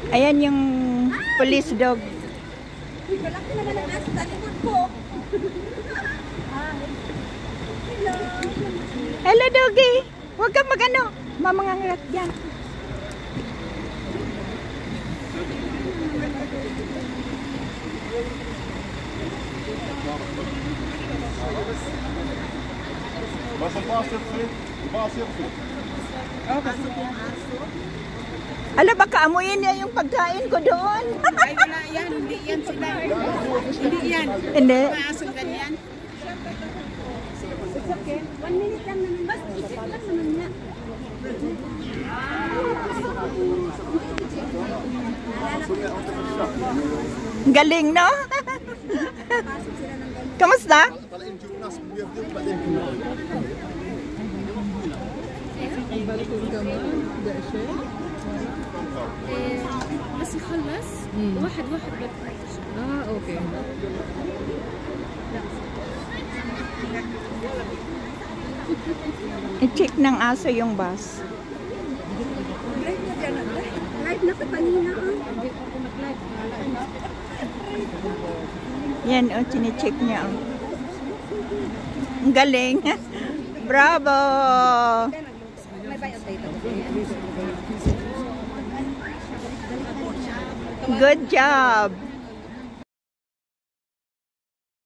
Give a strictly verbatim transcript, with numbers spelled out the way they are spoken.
Ayan yung police dog. Uy, malaki naman ang aso sa likod ko. Hello, doggy. Huwag kang mag-ano. Mamangangat dyan. Basta pasir fit, pasir fit. Ala, baka amuyin niya yung pagkain ko doon. Ay, wala yan. Hindi yan sila. Hindi yan. Hindi. Mga asong ganyan. It's okay. One minute lang naman. Mas isip lang naman niya. Galing, no? Kamusta? بس يخلص واحد واحد بتفرج. اه اوكي. I-check ng aso yung bus. Live na ka kanina. Yan, o, oh, chine-check niya. Oh. Ang galing. Bravo! May bayad dito. Good job!